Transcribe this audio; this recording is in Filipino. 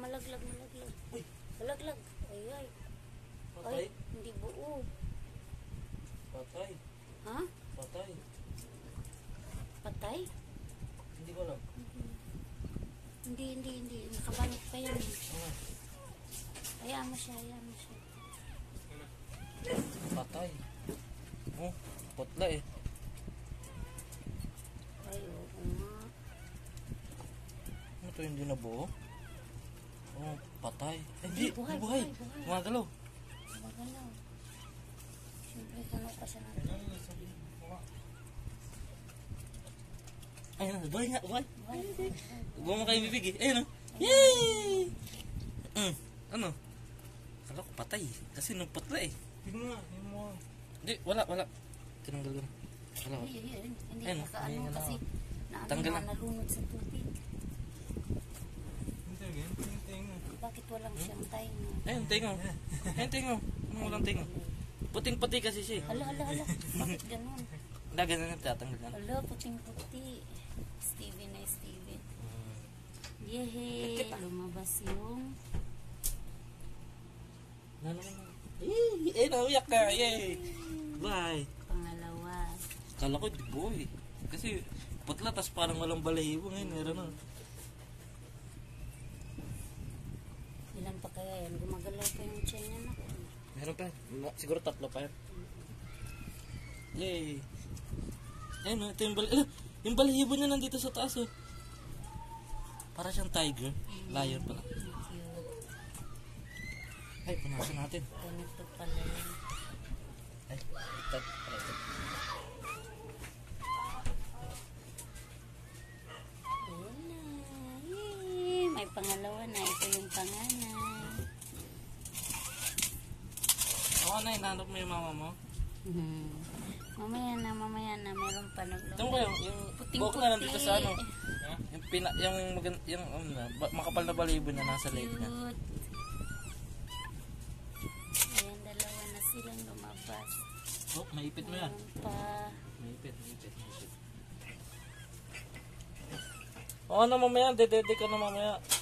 malaglag. Uy. Malaglag. Ay. Ay, Patay? hindi buo. Patay. Ha? Patay. Patay? Hindi ko alam. Hindi. Nakabalot pa yan. Ah, Hayaan mo siya. patay. Oh, putla eh. Ay, oo nga. Ano to, hindi nabuo? Oh, patay. Eh, hindi, Buhay. buhay. Gumagalaw. Magalaw. Siyempre, kano pa siya natin. Ayun na, buhay nga, buhay. Buhay. Buhay mo kayo bibig eh. Ayun na. Yay! Ano? Kala ko patay. Kasi nung putla eh. Tingnan nga, yun mo. Hindi, wala. Tinanggal ko na. Wala. Hindi Ayun, nakaano ayun na. kasi Tanggal na. nalunod sa tubig. Hindi, tingnan. Bakit walang siyang tayo? Ayun, tingo. Ano walang tingo? Puting-puti kasi siya eh. Hala. Bakit ganun? Dagan na tatanggal na. Hala, puting-puti. Steven. Yehey! Lumabas yung... Eh, nauyak ka. Yay! Bye! Pangalawa. Kala ko, di boy. Kasi putla, tas parang walang balahibo ngayon. Meron na. Ilan pa kaya yan? Gumagalaw pa yung chain niya na. Meron pa. Siguro 3 pa yan. Yay! Ayun, ito yung balahibo. Yung balahibo niya nandito sa taas oh. Para siyang tiger. Lion pala. Cute. Ay, punasan natin. Ganito pala yun. Ay, ito. Ayan na. Yay! May pangalawa na. Ito yung panganay. Oo na, hinanap mo yung mama mo. Mamaya na. Meron pa Ito mo yung buhok na nandito sa ano. Yung makapal na balibo na nasa leg niya. Cute. Ayan, dalawa na silang lumabas. Oh, maipit mo yan. Meron pa. Maipit. Oo na mamaya, dedede ka na mamaya.